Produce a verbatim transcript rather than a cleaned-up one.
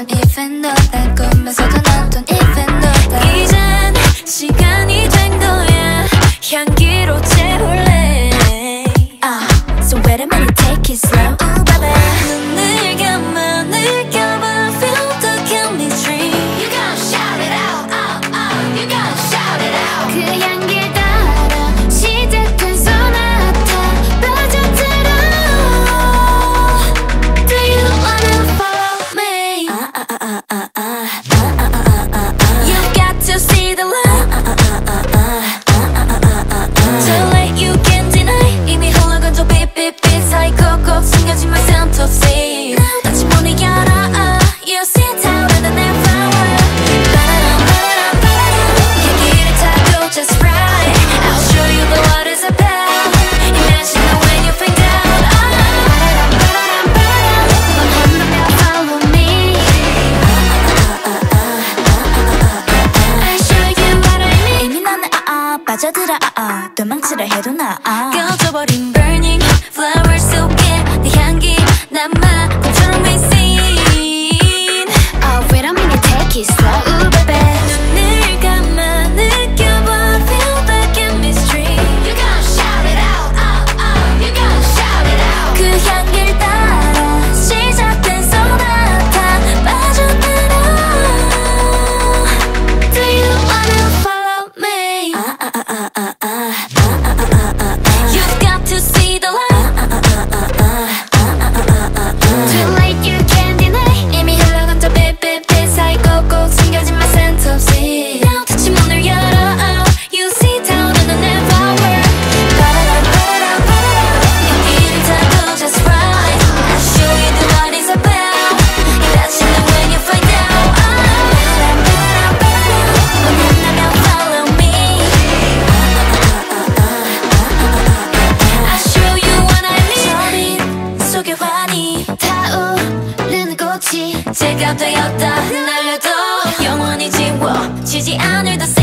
Don't even know 날 꿈에서도 난 don't even know that 이젠 시간이 된 거야 향기로 채울래 uh, So wait a minute take it slow Ooh baby 눈을 감아 느껴봐 Feel the chemistry You gotta shout it out uh, uh, You gotta shout it out 그 향기를 따라 시작된 소나타 빠져들어 Do you wanna follow me uh, uh, uh, uh, uh, uh, uh, uh, uh, uh, uh. You got to see the light uh, uh, uh, uh, uh, uh, uh, uh. Too late you can't deny 이미 흘러간 저 빛빛빛 사이 꼭꼭 숨겨진 my scent of sea 다시 문을 열어 You sit out in the night flower 바라람 바라람 바라람 향기를 타고 just right I'll show you the what is about Imagine it when you find out 바라람 바라람 바라람 넌 한번만 follow me I'll show you what I mean 이미 나는 아아 빠져들어 아아 도망치려 해도 나아 꺼져버린 burning flower 속에 네 향기 남아 꿈처럼 we seen Oh wait a minute take it slow Ooh baby 눈을 감아 느껴봐 Feel the chemistry You gotta shout it out uh, uh, You gotta shout it out 그 향기를 따라 시작된 소나타 빠져들어 Do you wanna follow me uh, uh, uh, uh, uh, uh, uh, uh, uh, uh. You've got to see the light uh, uh, uh, uh, uh, uh, uh, uh. Too late you can't deny 이미 흘러간 저 빛빛빛 사이 꼭꼭 숨겨진 my scent of sea Now 다시 문을 열어 You sit down in the night flower 바라람 바라람 바라람 향기를 타고 just right I'll show you the what is about Imagine it when you find out 바라람 바라람 바라람 넌 만나면 follow me I'll show you what I mean 저빛 속의 환희 타오르는 꽃이 제가 되었다 날려도 영원히 지워지지 않을 더